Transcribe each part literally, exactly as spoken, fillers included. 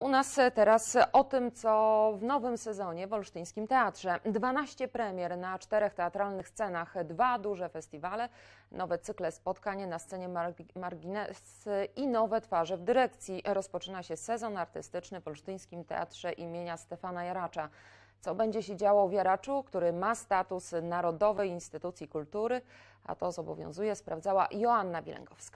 U nas teraz o tym, co w nowym sezonie w Olsztyńskim Teatrze. dwanaście premier na czterech teatralnych scenach, dwa duże festiwale, nowe cykle spotkań na scenie Margines i nowe twarze w dyrekcji. Rozpoczyna się sezon artystyczny w Olsztyńskim Teatrze imienia Stefana Jaracza. Co będzie się działo w Jaraczu, który ma status Narodowej Instytucji Kultury, a to zobowiązuje, sprawdzała Joanna Wilęgowska.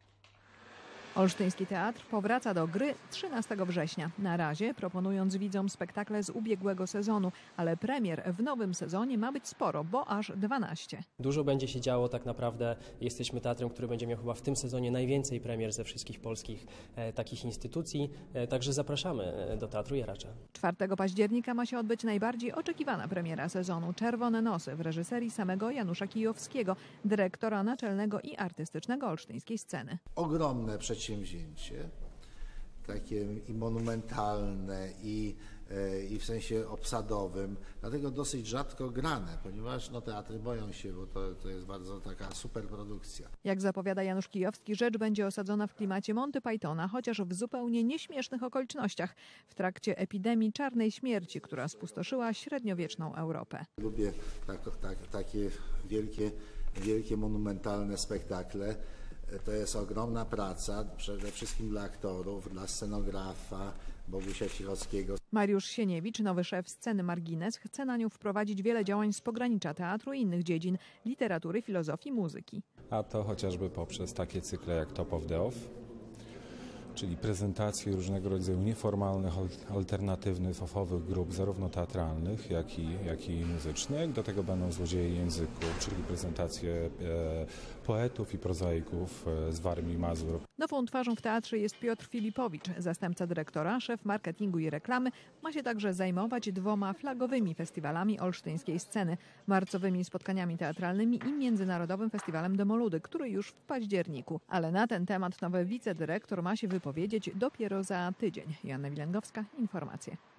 Olsztyński Teatr powraca do gry trzynastego września. Na razie proponując widzom spektakle z ubiegłego sezonu, ale premier w nowym sezonie ma być sporo, bo aż dwanaście. Dużo będzie się działo tak naprawdę. Jesteśmy teatrem, który będzie miał chyba w tym sezonie najwięcej premier ze wszystkich polskich e, takich instytucji, e, także zapraszamy do Teatru Jaracza. czwartego października ma się odbyć najbardziej oczekiwana premiera sezonu. Czerwone nosy w reżyserii samego Janusza Kijowskiego, dyrektora naczelnego i artystycznego olsztyńskiej sceny. Ogromne przedsięwzięcie. Przedsięwzięcie, takie i monumentalne, i, i w sensie obsadowym, dlatego dosyć rzadko grane, ponieważ no, teatry boją się, bo to, to jest bardzo taka super produkcja. Jak zapowiada Janusz Kijowski, rzecz będzie osadzona w klimacie Monty Pythona, chociaż w zupełnie nieśmiesznych okolicznościach, w trakcie epidemii czarnej śmierci, która spustoszyła średniowieczną Europę. Lubię tak, tak, takie wielkie, wielkie, monumentalne spektakle. To jest ogromna praca, przede wszystkim dla aktorów, dla scenografa Bogusia Cichockiego. Mariusz Sieniewicz, nowy szef sceny Margines, chce na nią wprowadzić wiele działań z pogranicza teatru i innych dziedzin, literatury, filozofii, muzyki. A to chociażby poprzez takie cykle jak Top of the Off, czyli prezentacje różnego rodzaju nieformalnych, alternatywnych, ofowych grup, zarówno teatralnych, jak i, jak i muzycznych. Do tego będą Złodzieje Języku, czyli prezentacje e, poetów i prozaików e, z Warmii i Mazur. Nową twarzą w teatrze jest Piotr Filipowicz, zastępca dyrektora, szef marketingu i reklamy. Ma się także zajmować dwoma flagowymi festiwalami olsztyńskiej sceny, marcowymi spotkaniami teatralnymi i Międzynarodowym Festiwalem Demoludy, który już w październiku. Ale na ten temat nowy wicedyrektor ma się wypowiedzieć dopiero za tydzień. Joanna Wilęgowska, informacje.